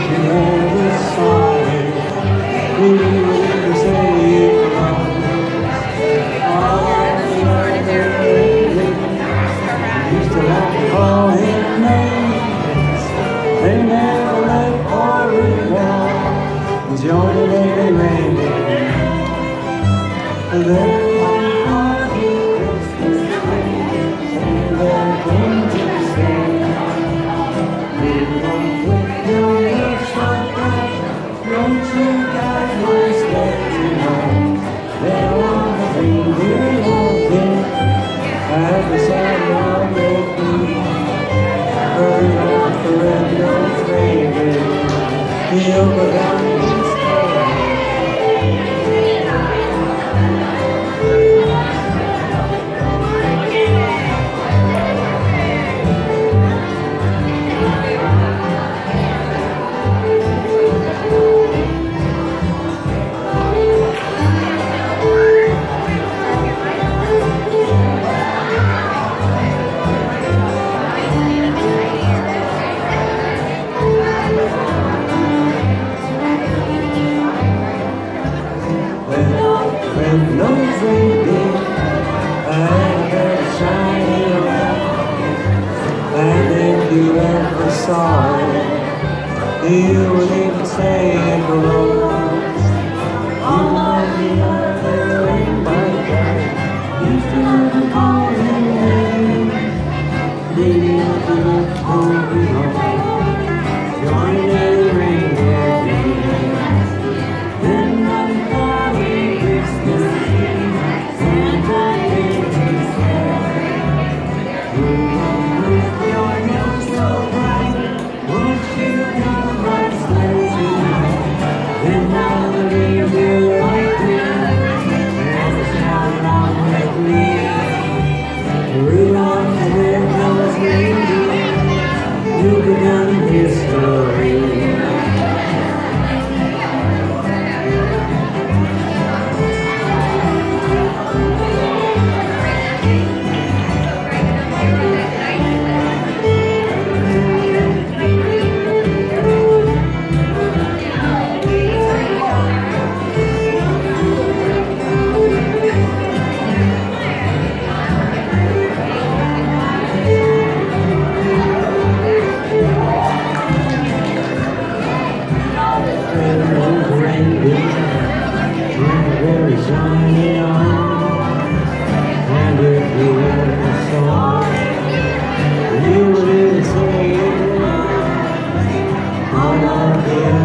never saw it. We wouldn't say it wrong. Used to like to call him names. They never let Corey down. Was the only day they ran it. And then one party Christmas Day, and they're going to say, we won't put your lips like that. Don't you guys want to to know? They're on the thing we're walking. At the side of the beat, hurry off the radio, baby. He'll go down the when no drinking, I had shining around, and if you ever saw it, you would even say it belongs. You might be out there in my life, you still have call him name. Maybe I'll be home home, join the reindeer games. Then I'm calling Christmas Eve, Santa came to say, with your nose so bright, won't you come my sleigh tonight? Then I'll leave you right here, and shout along with me. Rudolph the red-nosed reindeer, you've begun history. Very shiny arms, and if you ever saw it, you wouldn't say it. All of the